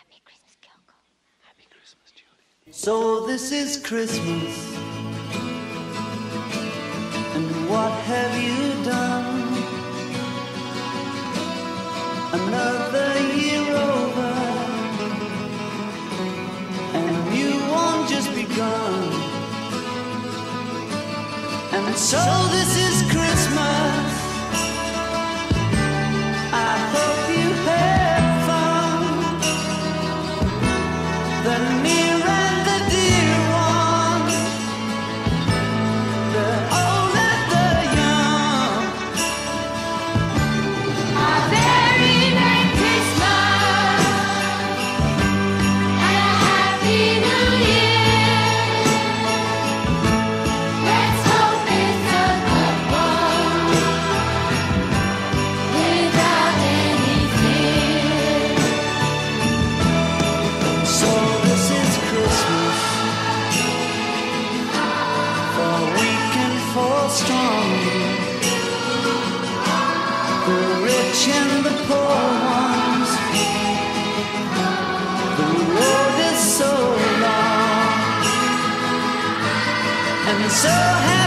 So this is Christmas, and what have you done? Another year over, and a new one just begun. And so this is Christmas, I hope you had fun. The near and the dear ones, the old and the young. A very Merry Christmas and a Happy New Year. Let's hope it's a good one without any fear. So this is Christmas, for weak and for strong, the rich and the poor ones. The road is so long and so